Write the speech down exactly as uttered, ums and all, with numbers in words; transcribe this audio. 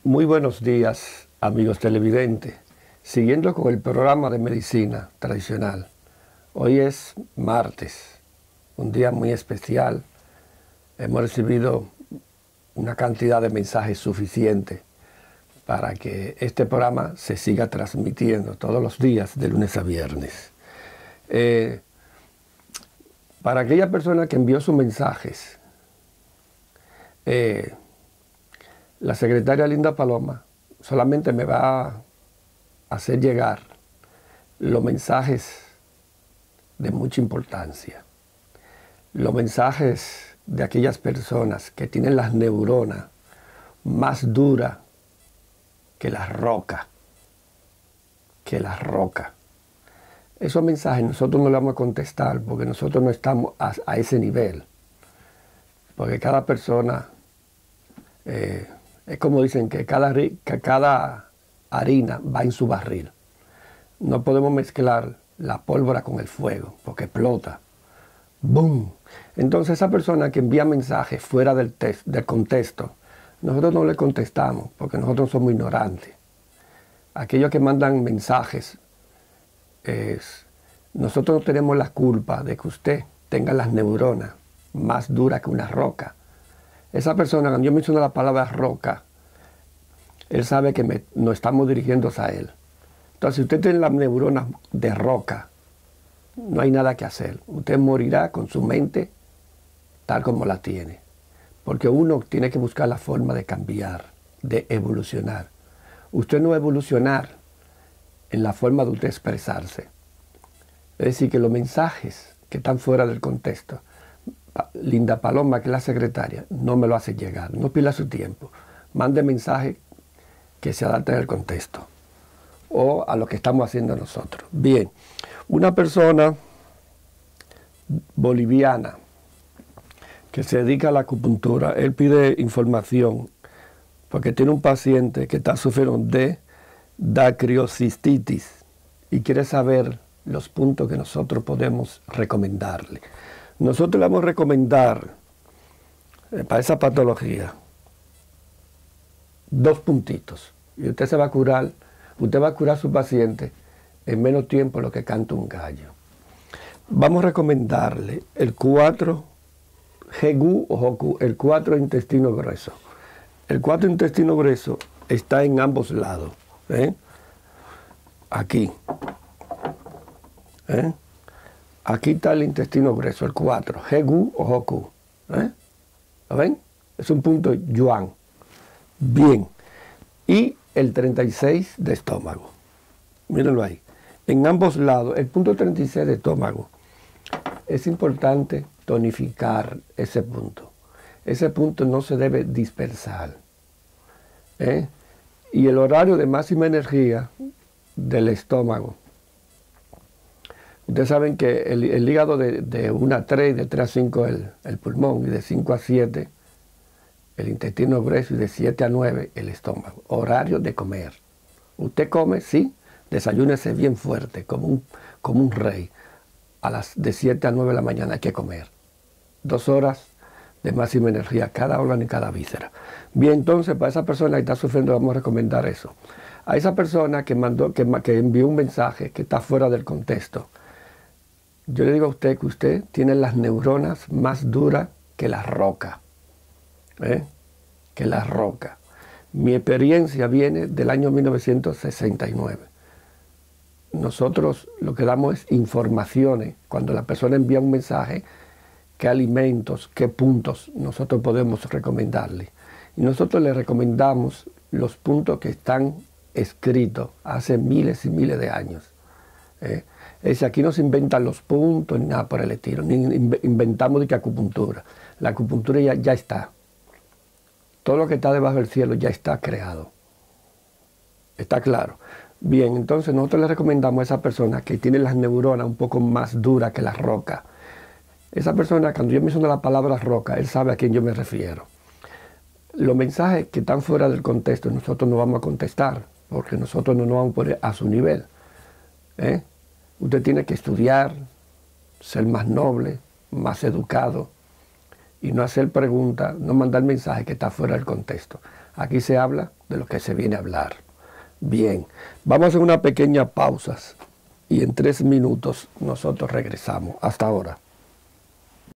Muy buenos días, amigos televidentes. Siguiendo con el programa de medicina tradicional. Hoy es martes, un día muy especial. Hemos recibido una cantidad de mensajes suficiente para que este programa se siga transmitiendo todos los días, de lunes a viernes. Eh, para aquella persona que envió sus mensajes, eh, la secretaria Linda Paloma solamente me va a hacer llegar los mensajes de mucha importancia, los mensajes de aquellas personas que tienen las neuronas más duras que la roca, que la roca. Esos mensajes nosotros no los vamos a contestar porque nosotros no estamos a, a ese nivel, porque cada persona, eh, es como dicen que cada, que cada harina va en su barril. No podemos mezclar la pólvora con el fuego porque explota. ¡Bum! Entonces esa persona que envía mensajes fuera del, test, del contexto, nosotros no le contestamos porque nosotros somos ignorantes. Aquellos que mandan mensajes, es, nosotros no tenemos la culpa de que usted tenga las neuronas más duras que una roca. Esa persona, cuando yo menciono la palabra roca, él sabe que me, nos estamos dirigiendo a él. Entonces, si usted tiene las neuronas de roca, no hay nada que hacer. Usted morirá con su mente tal como la tiene. Porque uno tiene que buscar la forma de cambiar, de evolucionar. Usted no va a evolucionar en la forma de usted expresarse. Es decir, que los mensajes que están fuera del contexto, Linda Paloma, que es la secretaria, no me lo hace llegar. No pida su tiempo. Mande mensajes que se adapten al contexto o a lo que estamos haciendo nosotros. Bien, una persona boliviana que se dedica a la acupuntura, él pide información porque tiene un paciente que está sufriendo de dacriocistitis y quiere saber los puntos que nosotros podemos recomendarle. Nosotros le vamos a recomendar eh, para esa patología dos puntitos y usted se va a curar, usted va a curar a su paciente en menos tiempo lo que canta un gallo. Vamos a recomendarle el cuatro G U o Joku, el cuatro intestino grueso. El cuatro intestino grueso está en ambos lados. ¿eh? Aquí. ¿eh? Aquí está el intestino grueso, el cuatro, G U o Joku. ¿eh? ¿Lo ven? Es un punto yuan. Bien. Y el treinta y seis de estómago. Mírenlo ahí. En ambos lados, el punto treinta y seis de estómago. Es importante tonificar ese punto. Ese punto no se debe dispersar. ¿eh? Y el horario de máxima energía del estómago. Ustedes saben que el, el hígado de, de una a tres, de tres a cinco el, el pulmón, y de cinco a siete el intestino grueso, y de siete a nueve el estómago. Horario de comer. Usted come, sí, desayúnese bien fuerte, como un, como un rey. A las de siete a nueve de la mañana hay que comer. Dos horas de máxima energía, cada órgano y cada víscera. Bien, entonces, para esa persona que está sufriendo, vamos a recomendar eso. A esa persona que, mandó, que, que envió un mensaje que está fuera del contexto, yo le digo a usted que usted tiene las neuronas más duras que la roca. ¿eh? Que la roca. Mi experiencia viene del año mil novecientos sesenta y nueve. Nosotros lo que damos es informaciones. Cuando la persona envía un mensaje, qué alimentos, qué puntos nosotros podemos recomendarle. Y nosotros le recomendamos los puntos que están escritos hace miles y miles de años. ¿eh? Es decir, aquí no se inventan los puntos ni nada por el estilo, ni inventamos de que acupuntura. La acupuntura ya, ya está. Todo lo que está debajo del cielo ya está creado. ¿Está claro? Bien, entonces nosotros le recomendamos a esa persona que tiene las neuronas un poco más duras que la roca. Esa persona, cuando yo menciono la palabra roca, él sabe a quién yo me refiero. Los mensajes que están fuera del contexto nosotros no vamos a contestar, porque nosotros no nos vamos a poner a su nivel. ¿eh? Usted tiene que estudiar, ser más noble, más educado, y no hacer preguntas, no mandar mensajes que están fuera del contexto. Aquí se habla de lo que se viene a hablar. Bien, vamos a hacer una pequeña pausa y en tres minutos nosotros regresamos. Hasta ahora.